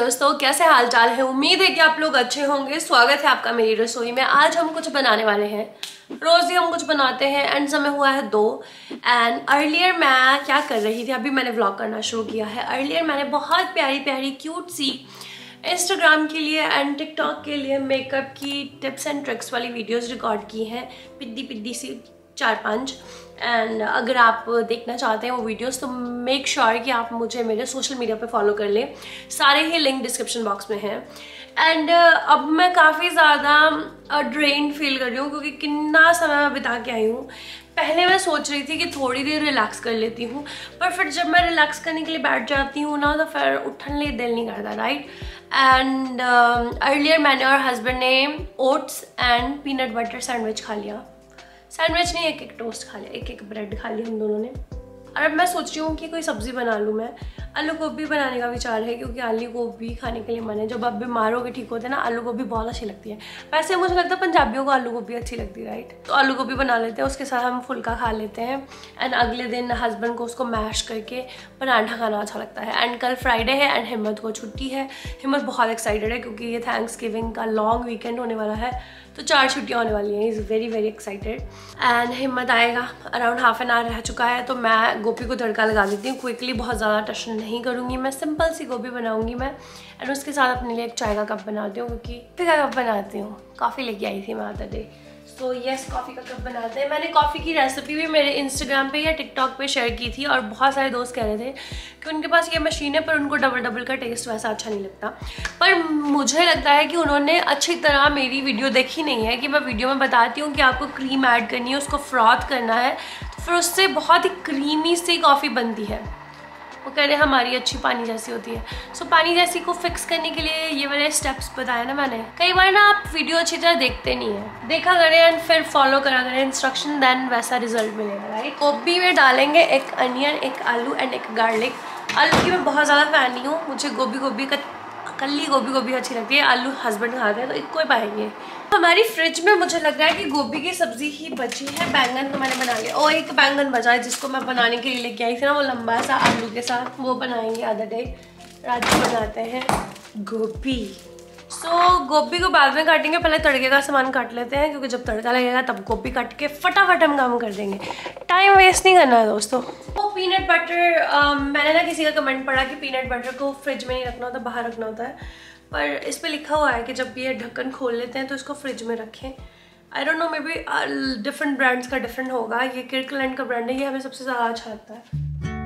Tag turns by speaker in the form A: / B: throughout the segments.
A: दोस्तों, कैसे हाल चाल है। उम्मीद है कि आप लोग अच्छे होंगे। स्वागत है आपका मेरी रसोई में। आज हम कुछ बनाने वाले हैं। रोज ही हम कुछ बनाते हैं एंड समय हुआ है 2। एंड अर्लियर मैं क्या कर रही थी, अभी मैंने व्लॉग करना शुरू किया है। अर्लियर मैंने बहुत प्यारी प्यारी क्यूट सी इंस्टाग्राम के लिए एंड टिकटॉक के लिए मेकअप की टिप्स एंड ट्रिक्स वाली वीडियोस रिकॉर्ड की हैं, पिद्दी पिद्दी सी 4-5। एंड अगर आप देखना चाहते हैं वो वीडियोस तो मेक श्योर कि आप मुझे मेरे सोशल मीडिया पे फॉलो कर लें। सारे ही लिंक डिस्क्रिप्शन बॉक्स में हैं। एंड अब मैं काफ़ी ज़्यादा ड्रेन फील कर रही हूँ क्योंकि कितना समय मैं बिता के आई हूँ। पहले मैं सोच रही थी कि थोड़ी देर रिलैक्स कर लेती हूँ, पर फिर जब मैं रिलैक्स करने के लिए बैठ जाती हूँ ना तो फिर उठने लिए दिल नहीं करता, राइट। एंड अर्लियर मैंने और हस्बैंड ने oats and peanut butter sandwich खा लिया। सैंडविच नहीं, एक टोस्ट खा लिया, एक ब्रेड खा लिया हम दोनों ने। और अब मैं सोच रही हूँ कि कोई सब्जी बना लूँ। मैं आलू गोभी बनाने का विचार है क्योंकि आलू गोभी खाने के लिए मन है। जब आप बीमार हो के ठीक होते हैं ना, आलू गोभी बहुत अच्छी लगती है। वैसे मुझे लगता है पंजाबियों को आलू गोभी अच्छी लगती है, राइट। तो आलू गोभी बना लेते हैं, उसके साथ हम फुल्का खा लेते हैं। एंड अगले दिन हस्बैंड को उसको मैश करके पराठा खाना अच्छा लगता है। एंड कल फ्राइडे है एंड हिम्मत को छुट्टी है। हिम्मत बहुत एक्साइटेड है क्योंकि ये थैंक्सगिविंग का लॉन्ग वीकेंड होने वाला है, तो 4 छुट्टियाँ होने वाली हैं। Is very very excited. And Himmat आएगा, अराउंड हाफ एन आवर रह चुका है, तो मैं गोभी को तड़का लगा देती हूँ क्विकली। बहुत ज़्यादा टशन नहीं करूँगी मैं, सिंपल सी गोभी बनाऊँगी मैं। एंड उसके साथ अपने लिए एक चाय का कप बनाती हूँ क्योंकि फिर कप बनाती हूँ। कॉफ़ी लेके आई थी मैं अदर डे, तो यस कॉफ़ी का कप बनाते हैं। मैंने कॉफ़ी की रेसिपी भी मेरे इंस्टाग्राम पे या टिकटॉक पे शेयर की थी और बहुत सारे दोस्त कह रहे थे कि उनके पास ये मशीन है पर उनको डबल का टेस्ट वैसा अच्छा नहीं लगता। पर मुझे लगता है कि उन्होंने अच्छी तरह मेरी वीडियो देखी नहीं है कि मैं वीडियो में बताती हूँ कि आपको क्रीम ऐड करनी है, उसको फ्रॉथ करना है, तो फिर उससे बहुत ही क्रीमी सी कॉफ़ी बनती है। वो कह रहे हैं हमारी अच्छी पानी जैसी होती है। सो पानी जैसी को फिक्स करने के लिए ये वाले स्टेप्स बताए ना मैंने। कई बार ना आप वीडियो अच्छी तरह देखते नहीं है, देखा करें एंड फिर फॉलो करा करें इंस्ट्रक्शन, देन वैसा रिजल्ट मिलेगा, राइट। गोभी में डालेंगे एक अनियन, एक आलू एंड एक गार्लिक। आलू की मैं बहुत ज़्यादा फैन नहीं हूँ, मुझे गोभी का कल्ली गोभी अच्छी लगती है। आलू हस्बैंड खाते हैं तो एक को ही पाएंगे। हमारी फ्रिज में मुझे लग रहा है कि गोभी की सब्जी ही बची है। बैंगन तो मैंने बना लिया और एक बैंगन बचा है जिसको मैं बनाने के लिए लेके आई थी ना, वो लंबा सा आलू के साथ, वो बनाएंगे अदर डे। रात को बनाते हैं गोभी। सो गोभी को बाद में काटेंगे, पहले तड़के का सामान काट लेते हैं क्योंकि जब तड़का लगेगा तब गोभी काट के फटाफट हम काम कर देंगे। टाइम वेस्ट नहीं करना है दोस्तों। वो पीनट बटर, मैंने ना किसी का कमेंट पढ़ा कि पीनट बटर को फ्रिज में नहीं रखना होता, बाहर रखना होता है। पर इस पे लिखा हुआ है कि जब ये ढक्कन खोल लेते हैं तो इसको फ्रिज में रखें। I don't know, may be different brands का डिफरेंट होगा। ये किर्कलैंड का ब्रांड है, ये हमें सबसे ज़्यादा अच्छा लगता है।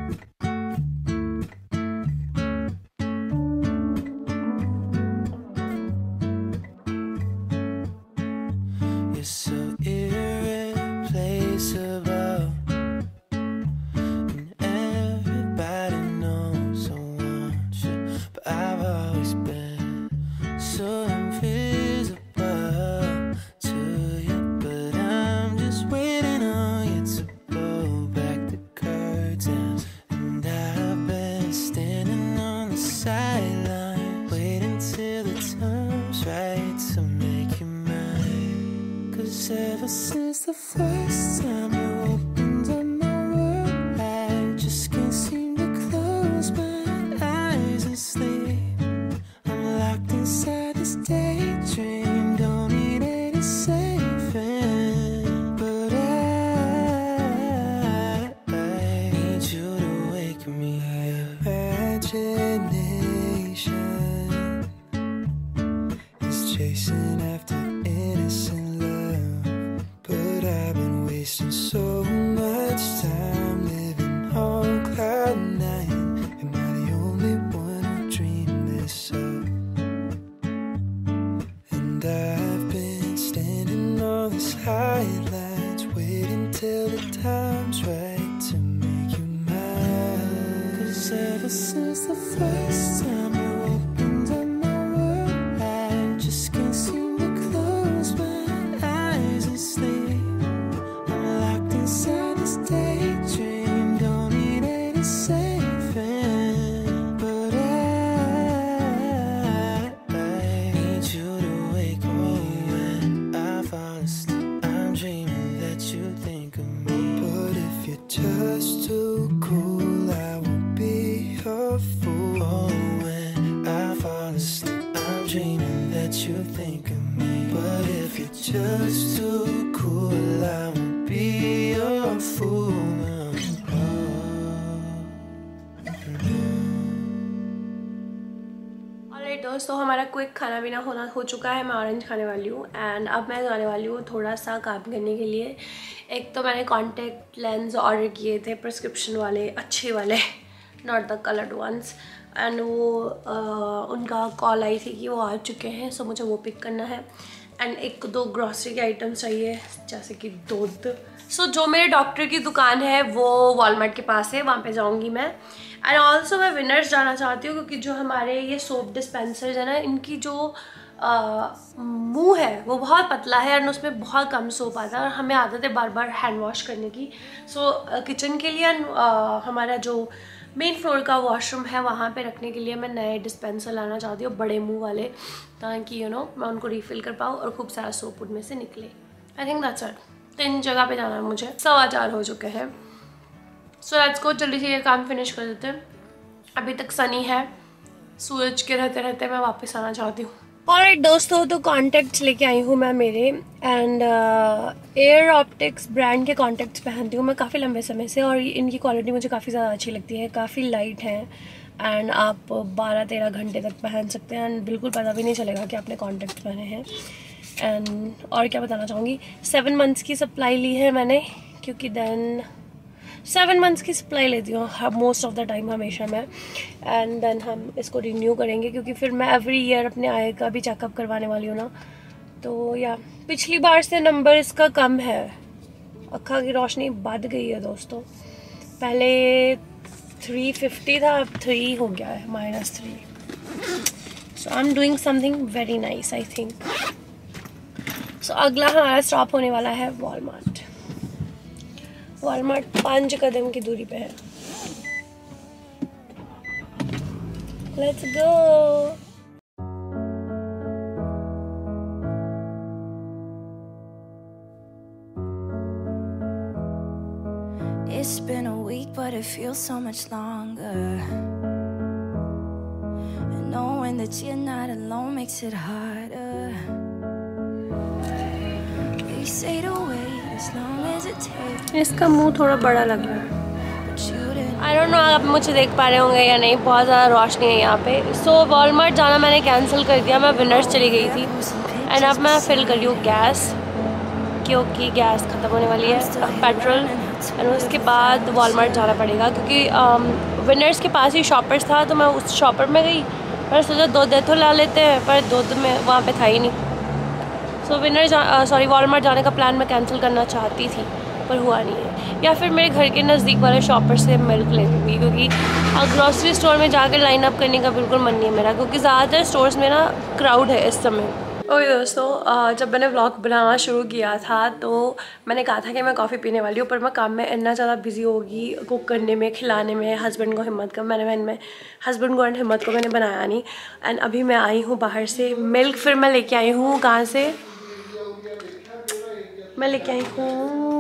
B: Ever since the first time you opened up my world, I just can't seem to close my eyes and sleep. I'm locked inside this daydream, don't need any saving. But I need you to wake me up. Imagination is chasing after innocent, but I've been wasting so much time living on cloud 9. Am I the only one who dreamed this up? And I've been standing on these highlights, waiting till the time's right to make you mine. 'Cause ever since the first time you opened up my world, I just can't seem to close my eyes and sleep. Inside this daydream, don't need any saving. But I need you to wake me when I fall asleep. I'm dreaming that you think of me. But if you're just too cool, I won't be a fool. Oh, when just too cool. I won't be your fool.
A: दोस्तों हमारा quick खाना पीना हो चुका है। मैं orange खाने वाली हूँ एंड अब मैं जाने वाली हूँ थोड़ा सा काम करने के लिए। एक तो मैंने कॉन्टैक्ट लेंस ऑर्डर किए थे, प्रिस्क्रिप्शन वाले, अच्छे वाले, not the coloured ones, and वो उनका कॉल आई थी कि वो आ चुके हैं, सो मुझे वो पिक करना है। एंड एक दो ग्रॉसरी के आइटम्स चाहिए जैसे कि दूध। सो जो मेरे डॉक्टर की दुकान है वो वॉलमार्ट के पास है, वहाँ पे जाऊँगी मैं। एंड ऑल्सो मैं विनर्स जाना चाहती हूँ क्योंकि जो हमारे ये सोप डिस्पेंसर्स है ना, इनकी जो मुंह है वो बहुत पतला है और उसमें बहुत कम सोप आता है और हमें आदत है बार बार हैंड वॉश करने की। सो किचन के लिए हमारा जो मेन फ्लोर का वॉशरूम है वहाँ पे रखने के लिए मैं नए डिस्पेंसर लाना चाहती हूँ, बड़े मुंह वाले, ताकि मैं उनको रिफ़िल कर पाऊँ और खूब सारा सोप उनमें से निकले। I think that's it. 3 जगह पे जाना है मुझे। 4:15 हो चुके हैं। सो लेट्स गो, जल्दी से ये काम फिनिश कर देते हैं। अभी तक सनी है, सूरज के रहते रहते मैं वापस आना चाहती हूँ। ऑलराइट दोस्तों, तो कॉन्टैक्ट्स लेके आई हूँ मैं मेरे, एंड एयर ऑप्टिक्स ब्रांड के कॉन्टैक्ट्स पहनती हूँ मैं काफ़ी लंबे समय से और इनकी क्वालिटी मुझे काफ़ी ज़्यादा अच्छी लगती है। काफ़ी लाइट हैं एंड आप 12-13 घंटे तक पहन सकते हैं एंड बिल्कुल पता भी नहीं चलेगा कि आपने कॉन्टैक्ट पहने हैं। एंड और क्या बताना चाहूँगी, 7 मंथ्स की सप्लाई ली है मैंने, क्योंकि देन 7 मंथ्स की सप्लाई लेती हूँ मोस्ट ऑफ द टाइम हमेशा मैं। एंड देन हम इसको रिन्यू करेंगे क्योंकि फिर मैं एवरी ईयर अपने आई का भी चेकअप करवाने वाली हूँ ना। तो या पिछली बार से नंबर इसका कम है, अक्खा की रोशनी बढ़ गई है दोस्तों। पहले 350 था, अब 3 हो गया है, -3। So I am doing something very nice I think. So अगला हमारा स्टॉप होने वाला है वॉलमार्ट। वॉलमार्ट 5 कदम की दूरी पे है। Let's go.
B: It's been a week but it feels so much longer, and knowing that you're not alone makes it harder. They say to wait as long as it takes.
A: इसका मुंह थोड़ा बड़ा लग रहा है। आई डोंट नो आप मुझे देख पा रहे होंगे या नहीं, बहुत ज़्यादा रोशनी है यहाँ पे। सो वॉलमार्ट जाना मैंने कैंसिल कर दिया, मैं विनर्स चली गई थी एंड अब मैं फिल कर रही हूँ गैस, क्योंकि गैस ख़त्म होने वाली है, पेट्रोल। एंड उसके बाद वॉलमार्ट जाना पड़ेगा क्योंकि विनर्स के पास ही शॉपर्स था, तो मैं उस शॉपर में गई पर सोचा दूध तो ला लेते हैं, पर दूध में वहाँ पे था ही नहीं। सो वॉलमार्ट जाने का प्लान मैं कैंसिल करना चाहती थी पर हुआ नहीं है, या फिर मेरे घर के नज़दीक वाले शॉपर से मिल्क ले लूँगी, क्योंकि ग्रॉसरी स्टोर में जाकर लाइन अप करने का बिल्कुल मन नहीं है मेरा, क्योंकि ज़्यादातर स्टोर्स में ना क्राउड है इस समय। ओके दोस्तों, जब मैंने व्लॉग बनाना शुरू किया था तो मैंने कहा था कि मैं कॉफ़ी पीने वाली हूँ, पर मैं काम में इतना ज़्यादा बिजी होगी, कुक करने में, खिलाने में, हस्बैंड को हिम्मत का हस्बैंड को एंड हिम्मत को मैंने बनाया नहीं। एंड अभी मैं आई हूँ बाहर से, मिल्क फिर मैं लेके आई हूँ, कहाँ से मैं लेके आई हूँ,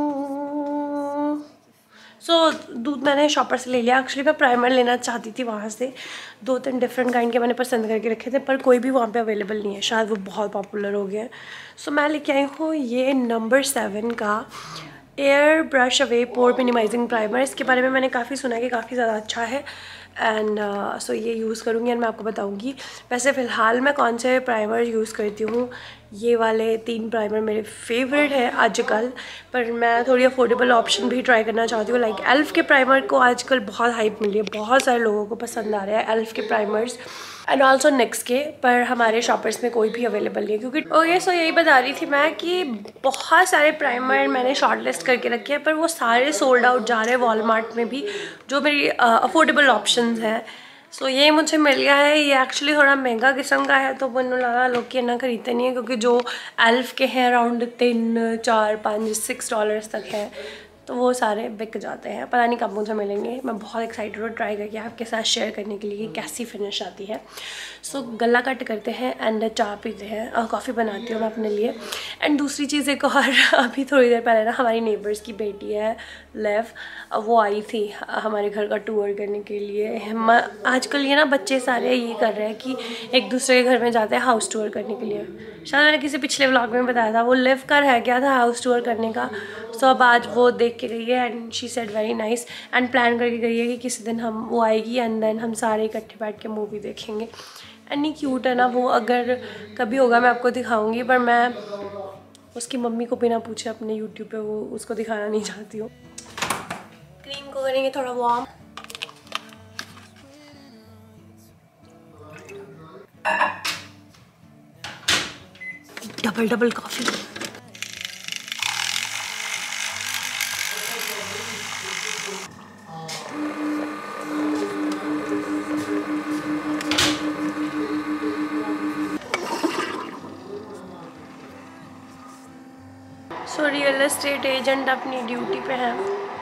A: दूध मैंने शॉपर से ले लिया। एक्चुअली मैं प्राइमर लेना चाहती थी वहाँ से, 2-3 डिफरेंट काइंड के मैंने पसंद करके रखे थे, पर कोई भी वहाँ पे अवेलेबल नहीं है, शायद वो बहुत पॉपुलर हो गया है। सो मैं लेके आई हूँ ये नंबर 7 का airbrush away pore minimising primer. इसके बारे में मैंने काफ़ी सुना है कि काफ़ी ज़्यादा अच्छा है एंड सो ये यूज़ करूँगी एंड मैं आपको बताऊँगी। वैसे फ़िलहाल मैं कौन से प्राइमर यूज़ करती हूँ, ये वाले 3 प्राइमर मेरे फेवरेट है आजकल, पर मैं थोड़ी अफोर्डेबल ऑप्शन भी ट्राई करना चाहती हूँ। लाइक एल्फ के प्राइमर को आजकल बहुत हाइप मिली है, बहुत सारे लोगों को पसंद आ रहा है एल्फ के प्राइमर्स, एंड ऑल्सो नेक्स्ट के, पर हमारे शॉपर्स में कोई भी अवेलेबल नहीं है क्योंकि ओके। सो यही बता रही थी मैं कि बहुत सारे प्राइमर मैंने शॉर्ट लिस्ट करके रखे हैं, पर वो सारे सोल्ड आउट जा रहे हैं वॉलमार्ट में भी, जो मेरी अफोर्डेबल ऑप्शंस हैं। सो ये मुझे मिल गया है, ये एक्चुअली थोड़ा महंगा किस्म का है, तो मैंने लगा लोग के ना खरीदते नहीं है, क्योंकि जो एल्फ के हैं अराउंड $3, $4, $5, $6 तक है, तो वो सारे बिक जाते हैं। पता नहीं कब मुझे मिलेंगे। मैं बहुत एक्साइटेड हूँ ट्राई करके आपके साथ शेयर करने के लिए कि कैसी फिनिश आती है। सो गला कट करते हैं एंड चाय पीते हैं। कॉफ़ी बनाती हूँ मैं अपने लिए। एंड दूसरी चीज़ एक और, अभी थोड़ी देर पहले ना हमारी नेबर्स की बेटी है लेव, वो आई थी हमारे घर का टूर करने के लिए। आजकल ये ना बच्चे सारे ये कर रहे हैं कि एक दूसरे के घर में जाते हैं हाउस टूर करने के लिए। शायद मैंने किसी पिछले व्लॉग में बताया था, वो लिव का रह गया था हाउस टूर करने का। सो अब आज वो देख के गई है and she said very nice, and plan करके गई है कि किसी दिन हम वो आएगी एंड देन हम सारे इकट्ठे बैठ के मूवी देखेंगे। एंड ये क्यूट है ना वो, अगर कभी होगा मैं आपको दिखाऊंगी, पर मैं उसकी मम्मी को बिना पूछे अपने यूट्यूब पे वो उसको दिखाना नहीं चाहती हूँ। क्रीम को करेंगे थोड़ा warm. Double coffee. So real estate agent अपनी ड्यूटी पे हैं,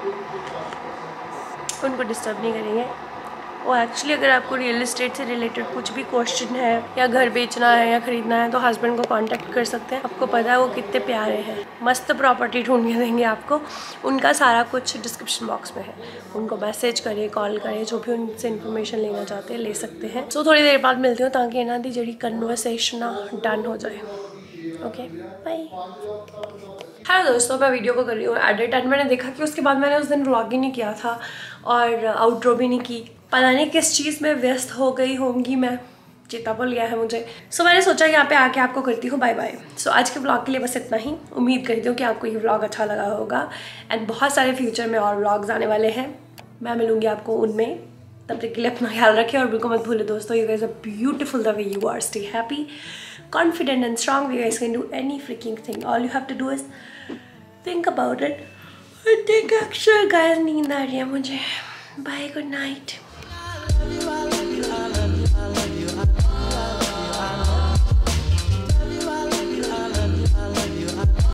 A: उनको डिस्टर्ब नहीं करेंगे। और एक्चुअली अगर आपको रियल एस्टेट से रिलेटेड कुछ भी क्वेश्चन है या घर बेचना है या ख़रीदना है तो हस्बैंड को कांटेक्ट कर सकते हैं। आपको पता है वो कितने प्यारे हैं, मस्त प्रॉपर्टी ढूंढ के देंगे आपको। उनका सारा कुछ डिस्क्रिप्शन बॉक्स में है, उनको मैसेज करें, कॉल करें, जो भी उनसे इन्फॉर्मेशन लेना चाहते हैं ले सकते हैं। सो थोड़ी देर बाद मिलती हूँ ताकि इन्हों की जी कन्वर्सेशन डन हो जाए। Okay bye. हेलो दोस्तों, मैं वीडियो को कर रही हूँ एडिट एंड मैंने देखा कि उसके बाद मैंने उस दिन व्लॉग ही नहीं किया था और आउटरो भी नहीं की। पता नहीं किस चीज़ में व्यस्त हो गई होंगी मैं, चेता भूल गया है मुझे। सो मैंने सोचा यहाँ पे आके आपको करती हूँ बाय बाय। सो आज के व्लॉग के लिए बस इतना ही। उम्मीद करती हूँ कि आपको ये व्लॉग अच्छा लगा होगा एंड बहुत सारे फ्यूचर में और व्लॉग्स आने वाले हैं, मैं मिलूँगी आपको उनमें। तब तक के लिए अपना ख्याल रखें और बिल्कुल मत भूलें दोस्तों, you guys are beautiful the way you are. Stay happy, confident and strong. You guys can do any freaking thing. All you have to do is think about it and take action. Guys, नींद आ रही है मुझे। Bye, good night.